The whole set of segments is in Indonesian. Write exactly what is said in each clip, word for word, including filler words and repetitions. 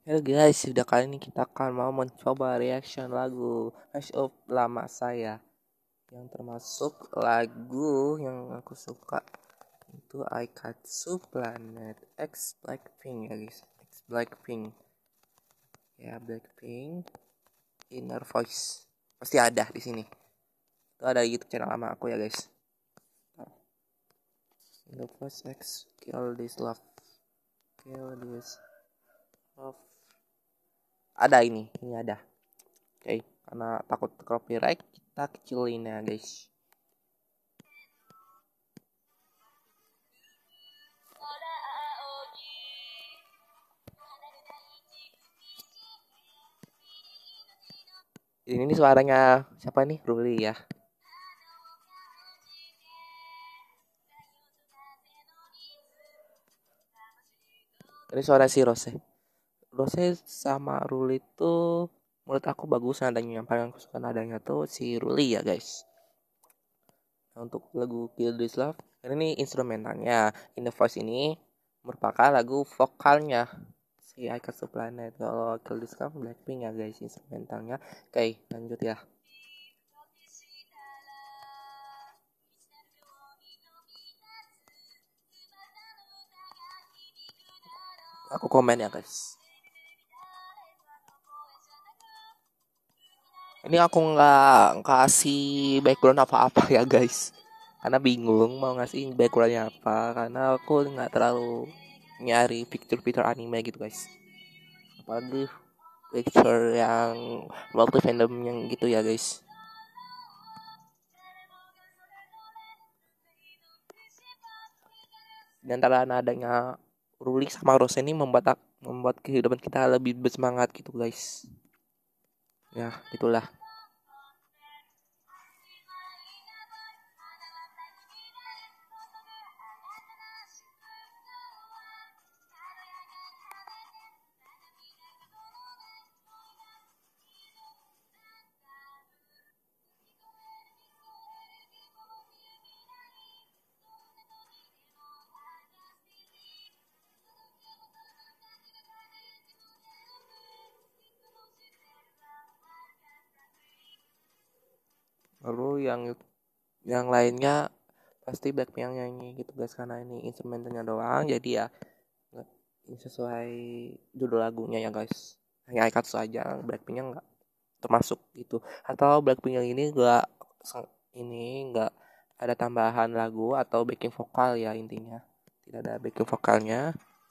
Halo guys, sudah kali ini kita akan mau mencoba reaction lagu Hush Up lama saya, yang termasuk lagu yang aku suka itu Aikatsu Planet X Blackpink ya guys. X Blackpink ya, Blackpink Inner Voice pasti ada di sini. Itu ada di YouTube channel lama aku ya guys. Inner Voice X Kill This Love, Kill This Love. Ada ini, ini ada. Oke, okay, karena takut copyright kita kecilin ya guys. Ini nih suaranya siapa nih? Ruli ya. Ini suara si Rose. Rose sama Ruli tuh menurut aku bagus nadanya. Yang paling aku suka nadanya tuh si Ruli ya guys. Nah, untuk lagu Kill This Love, ini nih instrumentalnya. In the Voice ini merupakan lagu vokalnya si Aikatsu Planet. Kalau Kill This Love Blackpink ya guys instrumentalnya. Oke, lanjut ya. Aku komen ya guys. Ini aku nggak kasih background apa-apa ya guys, karena bingung mau ngasih backgroundnya apa, karena aku nggak terlalu nyari picture-picture anime gitu guys, apalagi picture yang multi fandom yang gitu ya guys. Dan antara nadanya Ruli sama Rose ini membuat membuat kehidupan kita lebih bersemangat gitu guys. Ya itulah. Lalu yang yang lainnya pasti Blackpink yang nyanyi gitu guys, karena ini instrumentalnya doang, jadi ya ini sesuai judul lagunya ya guys, hanya Aikatsu aja, Blackpinknya nggak termasuk gitu. Atau Blackpink yang ini nggak ini nggak ada tambahan lagu atau backing vokal ya, intinya tidak ada backing vokalnya.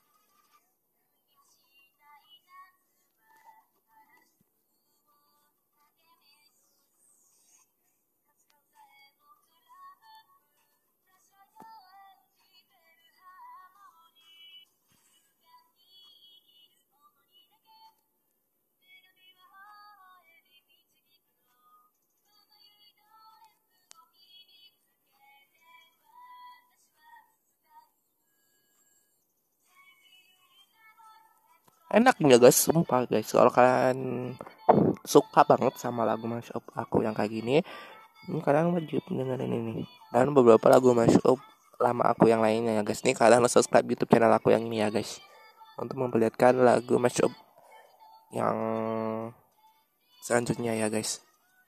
Enak ya guys, sumpah guys, kalau kalian suka banget sama lagu mashup aku yang kayak gini, ini kalian wajib dengerin ini dan beberapa lagu mashup lama aku yang lainnya ya guys. Nih kalian harus subscribe YouTube channel aku yang ini ya guys, untuk memperlihatkan lagu mashup yang selanjutnya ya guys.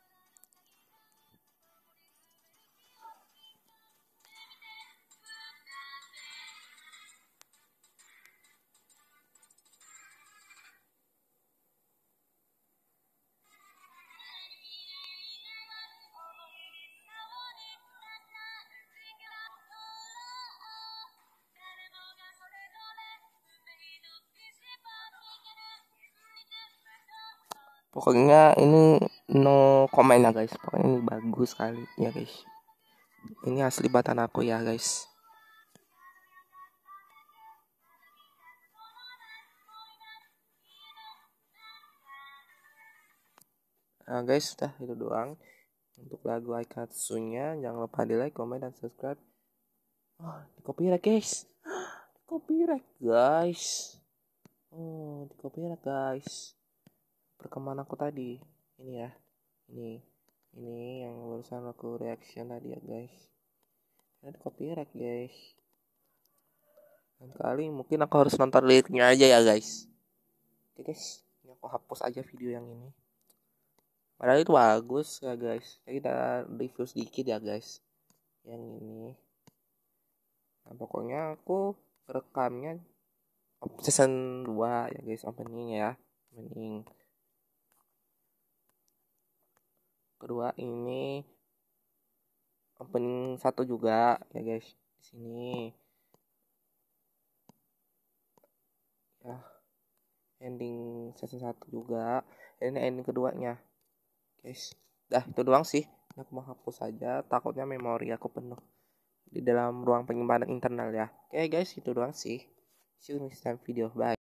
Pokoknya ini no comment ya guys, pokoknya ini bagus sekali ya guys. Ini asli batan aku ya guys. Nah guys, sudah itu doang untuk lagu Aikatsunya. Jangan lupa di like, comment, dan subscribe. Oh, di copyright guys, di copyright guys. Oh, di copyright guys. Perkembangan aku tadi ini ya, ini ini yang barusan aku reaction tadi ya guys, ada copyright guys. Dan kali mungkin aku harus nonton liriknya aja ya guys. Oke guys, ini aku hapus aja video yang ini. Padahal itu bagus ya guys. Kita review sedikit ya guys. Yang ini. Nah, pokoknya aku rekamnya season dua ya guys, opening ya. Opening. Kedua ini opening satu juga ya guys. Di sini. Ya. Ending season satu juga. Ini ending keduanya. Guys. Dah itu doang sih. Aku mau hapus aja, takutnya memori aku penuh di dalam ruang penyimpanan internal ya. Oke guys, itu doang sih. See you next time video. Bye.